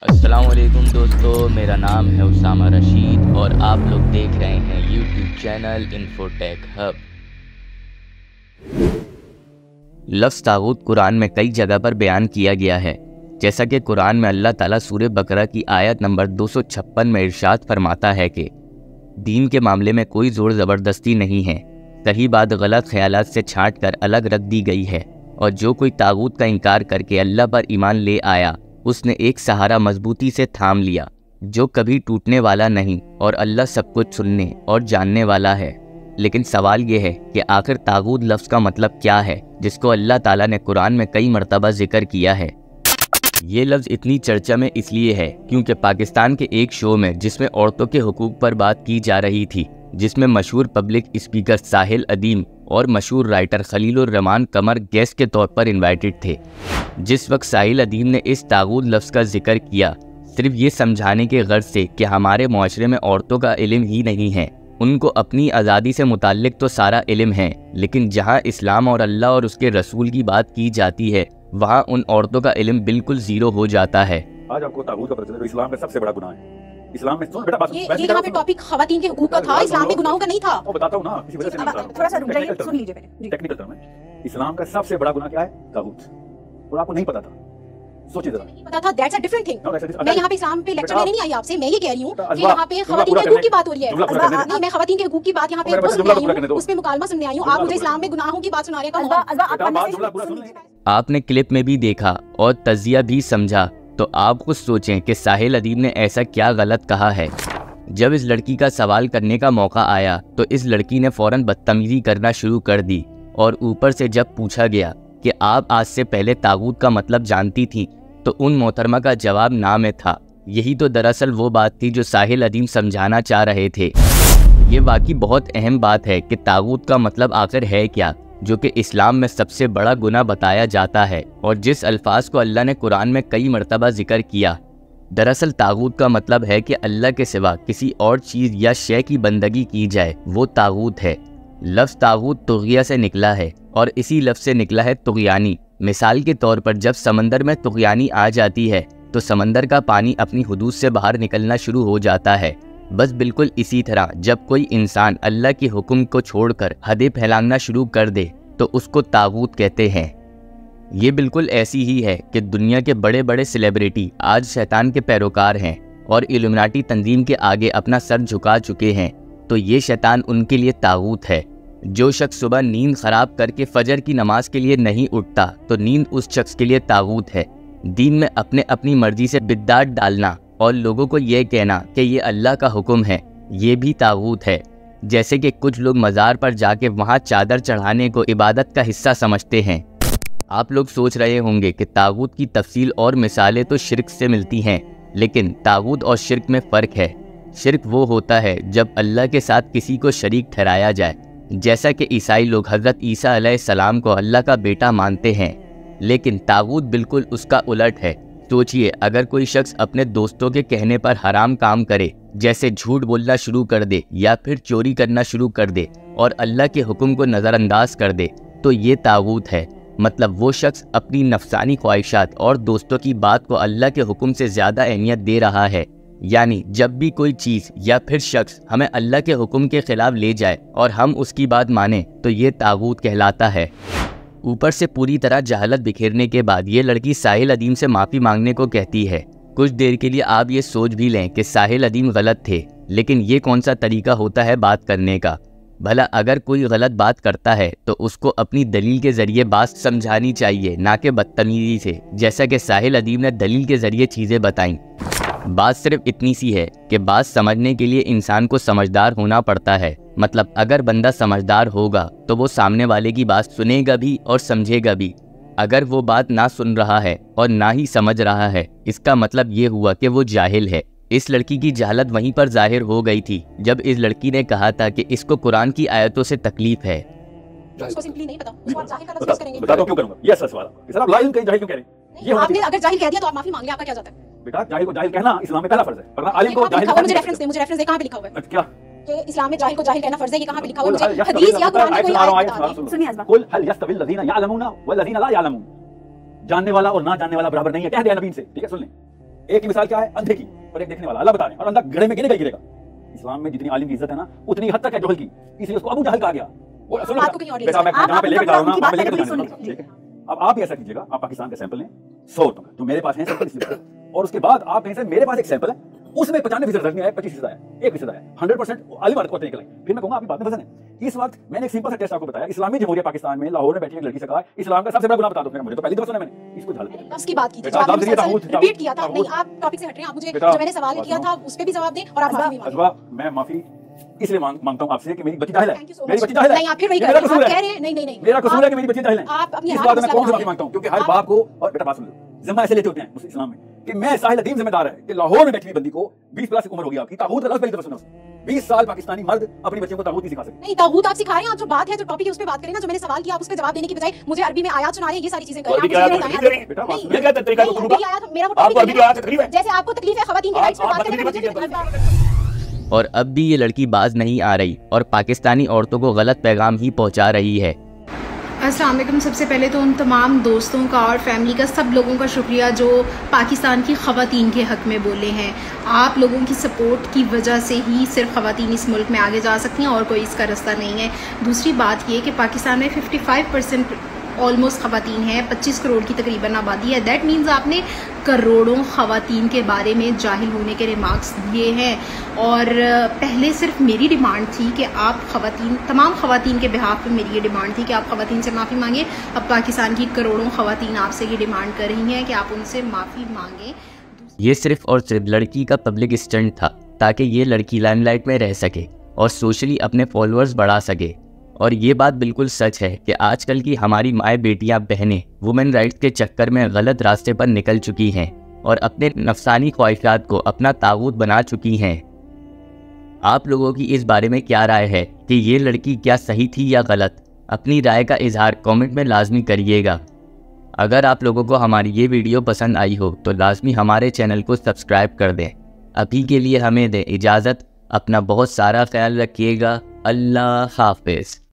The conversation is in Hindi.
अस्सलाम वालेकुम दोस्तों, मेरा नाम है उसामा रशीद और आप लोग देख रहे हैं यूट्यूब चैनल इन्फोटेक हब। लफ्ज़ तागूत कुरान में कई जगह पर बयान किया गया है। जैसा कि कुरान में अल्लाह ताला सूरह बकरा की आयत नंबर 256 में इरशाद फरमाता है कि दीन के मामले में कोई ज़ोर ज़बरदस्ती नहीं है, सही बात गलत ख्यालात से छांट कर अलग रख दी गई है, और जो कोई तागूत का इनकार करके अल्लाह पर ईमान ले आया उसने एक सहारा मजबूती से थाम लिया जो कभी टूटने वाला नहीं, और अल्लाह सब कुछ सुनने और जानने वाला है। लेकिन सवाल ये है कि आखिर तागूत लफ्ज़ का मतलब क्या है, जिसको अल्लाह ताला ने कुरान में कई मरतबा जिक्र किया है। ये लफ्ज़ इतनी चर्चा में इसलिए है क्योंकि पाकिस्तान के एक शो में जिसमें औरतों के हुकूक पर बात की जा रही थी, जिसमें मशहूर पब्लिक स्पीकर साहिल अदीम और मशहूर राइटर खलीलुर रहमान कमर गेस्ट के तौर पर इनवाइटेड थे। जिस वक्त साहिल अदीम ने इस तागूत लफ्ज़ का जिक्र किया सिर्फ ये समझाने के गर्ज से कि हमारे मुआशरे में औरतों का इल्म ही नहीं है, उनको अपनी आज़ादी से मुताल्लिक तो सारा इल्म है, लेकिन जहाँ इस्लाम और अल्लाह और उसके रसूल की बात की जाती है वहाँ उन औरतों का इल्म बिल्कुल ज़ीरो हो जाता है। आज आपको तागूत का पता चला, इस्लाम में सबसे बड़ा गुनाह है। इस्लाम में सुन बेटा बात, ये यहाँ पे टॉपिक खवातीन के हुकूक का था, इस्लाम में गुनाहों का नहीं था। मैं बताता हूँ ना, किसी वजह से नहीं थोड़ा सा रुक जाइए, सुन लीजिए पहले। टेक्निकल टर्म है। इस्लाम का सबसे बड़ा गुनाह क्या है? तागूत। और आपको नहीं पता था, सोचिए जरा। नहीं पता था, दैट्स अ डिफरेंट थिंग। मैं यहाँ पे इस्लाम पे लेक्चर लेने नहीं आई आपसे, मैं ये कह रही हूँ कि यहाँ पे खवातीन के हुकूक की बात हो रही है। नहीं, मैं खवातीन के हुकूक की बात यहाँ पे उसमें मुकालमा सुनने आई हूँ। आप मुझे इस्लाम में गुनाहों की बात सुना रहे हैं। आपने क्लिप में भी देखा और तजिया भी समझा, तो आप खुद सोचें कि साहिल अदीम ने ऐसा क्या गलत कहा है। जब इस लड़की का सवाल करने का मौका आया तो इस लड़की ने फ़ौरन बदतमीजी करना शुरू कर दी, और ऊपर से जब पूछा गया कि आप आज से पहले तागूत का मतलब जानती थी तो उन मोहतरमा का जवाब ना में था। यही तो दरअसल वो बात थी जो साहिल अदीम समझाना चाह रहे थे। ये वाकई बहुत अहम बात है कि तागूत का मतलब आखिर है क्या, जो कि इस्लाम में सबसे बड़ा गुनाह बताया जाता है और जिस अल्फाज को अल्लाह ने कुरान में कई मरतबा जिक्र किया। दरअसल तागूत का मतलब है कि अल्लाह के सिवा किसी और चीज़ या शय की बंदगी की जाए, वो तागूत है। लफ्ज़ तागूत तुग़िया से निकला है और इसी लफ्ज़ से निकला है तुग़यानी। मिसाल के तौर पर जब समंदर में तुग़यानी आ जाती है तो समंदर का पानी अपनी हुदूद से बाहर निकलना शुरू हो जाता है। बस बिल्कुल इसी तरह जब कोई इंसान अल्लाह के हुक्म को छोड़कर हदें फैलाना शुरू कर दे तो उसको तागूत कहते हैं। ये बिल्कुल ऐसी ही है कि दुनिया के बड़े बड़े सेलिब्रिटी आज शैतान के पैरोकार हैं और इल्यूमिनाटी तंजीम के आगे अपना सर झुका चुके हैं, तो ये शैतान उनके लिए तागूत है। जो शख्स सुबह नींद खराब करके फजर की नमाज के लिए नहीं उठता तो नींद उस शख्स के लिए तागूत है। दीन में अपने अपनी मर्जी से बिद्दात डालना और लोगों को ये कहना कि ये अल्लाह का हुक्म है, ये भी तागूत है। जैसे कि कुछ लोग मज़ार पर जाके वहाँ चादर चढ़ाने को इबादत का हिस्सा समझते हैं। आप लोग सोच रहे होंगे कि तागूत की तफसील और मिसालें तो शिर्क से मिलती हैं, लेकिन तागूत और शिर्क में फ़र्क है। शिर्क वो होता है जब अल्लाह के साथ किसी को शरीक ठहराया जाए, जैसा कि ईसाई लोग हज़रत ईसा अलैहिस्सलाम को अल्लाह का बेटा मानते हैं, लेकिन तागूत बिल्कुल उसका उलट है। सोचिए, अगर कोई शख्स अपने दोस्तों के कहने पर हराम काम करे, जैसे झूठ बोलना शुरू कर दे या फिर चोरी करना शुरू कर दे और अल्लाह के हुक्म को नज़रअंदाज कर दे, तो ये तागूत है। मतलब वो शख्स अपनी नफसानी ख्वाहिशात और दोस्तों की बात को अल्लाह के हुक्म से ज़्यादा अहमियत दे रहा है। यानी जब भी कोई चीज़ या फिर शख्स हमें अल्लाह के हुक्म के खिलाफ ले जाए और हम उसकी बात माने तो ये तागूत कहलाता है। ऊपर से पूरी तरह जहालत बिखेरने के बाद ये लड़की साहिल अदीम से माफ़ी मांगने को कहती है। कुछ देर के लिए आप ये सोच भी लें कि साहिल अदीम गलत थे, लेकिन ये कौन सा तरीका होता है बात करने का। भला अगर कोई गलत बात करता है तो उसको अपनी दलील के ज़रिए बात समझानी चाहिए, ना कि बदतमीजी से, जैसा कि साहिल अदीम ने दलील के ज़रिए चीज़ें बताईं। बात सिर्फ इतनी सी है कि बात समझने के लिए इंसान को समझदार होना पड़ता है। मतलब अगर बंदा समझदार होगा तो वो सामने वाले की बात सुनेगा भी और समझेगा भी। अगर वो बात ना सुन रहा है और ना ही समझ रहा है, इसका मतलब ये हुआ कि वो जाहिल है। इस लड़की की जहालत वहीं पर जाहिर हो गई थी जब इस लड़की ने कहा था कि इसको कुरान की आयतों से तकलीफ है। उसको सिंपली नहीं पता, उसको आप जाहिल का लफ्ज़ यूज़ करेंगे। बता दो क्यों करूंगा? ये सच सवाल है। सर आप जाहिल कहीं जाहिल क्यों कह रहे हैं? ये आपने अगर जाहिल कह दिया तो आप माफी मांग ले, आपका क्या जाता है? बेटा जाहिल को जाहिल कहना इस्लाम में पहला फर्ज है, वरना आलिम को जाहिल मुझे रेफरेंस दे, कहां पे लिखा हुआ है? क्या कि इस्लाम में जाहिल को जाहिल कहना फर्ज है? ये कहां पे लिखा हुआ है? मुझे हदीस या कुरान में कोई आयत बता दीजिए। सुनिए अज़मा, कुल हल यस्तविल लज़ीना यअलमूना वल लज़ीना ला यअलमून। जानने वाला और ना जानने वाला बराबर नहीं है, कह दिया नबी से। ठीक है, सुन लें। एक की मिसाल क्या है? अंधे की और एक देखने वाला, अल्लाह बता रहे हैं, और अंधा गड्ढे में गिरेगा ही गिरेगा। इस्लाम में जितनी आलिम की इज्जत है ना, उतनी हद तक है जोहल की, इसलिए उसको अबू जहल कहा गया। बेटा मैं जहां पे लेके जा रहा हूं ना, वहां पे लेके जाना, ठीक है? अब आप भी ऐसा कीजिएगा, आप पाकिस्तान का सैंपल लें 100 रुपए जो मेरे पास है सैंपल, और उसके बाद आप कहें सर मेरे पास एक सैंपल है, उसमें 95% रिजल्ट नहीं आया, 25% आया, 1% आया, 100% आलिम को निकल आई, फिर मैं कहूंगा आपकी बात में वजन है। इस वक्त मैंने एक सिंपल सा टेस्ट आपको बताया, इस्लामी जमहूरिया पाकिस्तान में लाहौर में बैठी एक लड़की से कहा इस्लाम का सबसे बड़ा गुनाह बता दो, मुझे तो पहली दफा सुना मैंने, इसको झाल उसकी बात की थी, रिपीट किया था। नहीं, आप टॉपिक से हट रहे हैं, आप मुझे जो मैंने सवाल किया था उस पे भी जवाब दें और आप माफी मांगें। मैं माफी इसलिए मांगता हूं आपसे कि मेरी बच्ची जाहिल है, मेरी बच्ची जाहिल है। नहीं, आप फिर वही कह रहे हैं, नहीं, मेरा कसूर है कि मेरी बच्ची जाहिल है। आप अपनी इस बात में कौन सी माफी मांगता हूं, क्योंकि हर बाप को, और बेटा बात सुन लो, जिम्मा ऐसे लेते होते हैं इस्लाम में कि मैं साहिल अदीम जिम्मेदार है कि लाहौर में बैठी हुई बंदी को 20 प्लस उम्र हो गई आपकी, तागूत का लफ्ज़ पहली दफा सुना, 20 साल पाकिस्तानी मर्द अपनी बच्चियों को तागूत नहीं सिखा सकते। नहीं, तागूत आप सिखा रहे हैं, आप जो बात है, जो टॉपिक है उस पे बात करें ना। जो मैंने सवाल किया आप उस पे जवाब देने की बजाय मुझे अरबी में आयत सुना रहे हैं, ये सारी चीजें करें। जैसे आपको तकलीफ है खवातीन की राइट्स पे बात करने, और अब भी ये लड़की बाज नहीं आ रही और पाकिस्तानी औरतों को गलत पैगाम ही पहुंचा रही है। अस्सलाम वालेकुम। सबसे पहले तो उन तमाम दोस्तों का और फैमिली का, सब लोगों का शुक्रिया जो पाकिस्तान की ख़वातीन के हक़ में बोले हैं। आप लोगों की सपोर्ट की वजह से ही सिर्फ ख़वातीन इस मुल्क में आगे जा सकती हैं और कोई इसका रास्ता नहीं है। दूसरी बात ये कि पाकिस्तान में 55% ऑलमोस्ट ख़वातीन हैं, 25 करोड़ की तकरीबन आबादी है। दैट मीन्स आपने करोड़ों ख़वातीन के बारे में जाहिल होने के रिमार्क्स दिए हैं। और पहले सिर्फ मेरी डिमांड थी कि आप ख़वातीन, तमाम ख़वातीन के बिहाफ पे मेरी ये डिमांड थी कि आप ख़वातीन से माफ़ी मांगें। अब पाकिस्तान की करोड़ों ख़वातीन आपसे ये डिमांड कर रही हैं कि आप उनसे माफ़ी मांगें। ये सिर्फ और सिर्फ लड़की का पब्लिक स्टंट था ताकि ये लड़की लाइमलाइट में रह सके और सोशली अपने फॉलोअर्स बढ़ा सके। और ये बात बिल्कुल सच है कि आजकल की हमारी माएँ, बेटियाँ, बहनें वुमेन राइट्स के चक्कर में गलत रास्ते पर निकल चुकी हैं और अपने नफसानी ख्वाहिशात को अपना तागूत बना चुकी हैं। आप लोगों की इस बारे में क्या राय है कि ये लड़की क्या सही थी या गलत? अपनी राय का इजहार कमेंट में लाजमी करिएगा। अगर आप लोगों को हमारी ये वीडियो पसंद आई हो तो लाजमी हमारे चैनल को सब्सक्राइब कर दें। अभी के लिए हमें दें इजाज़त। अपना बहुत सारा ख्याल रखिएगा। अल्लाह हाफिज़।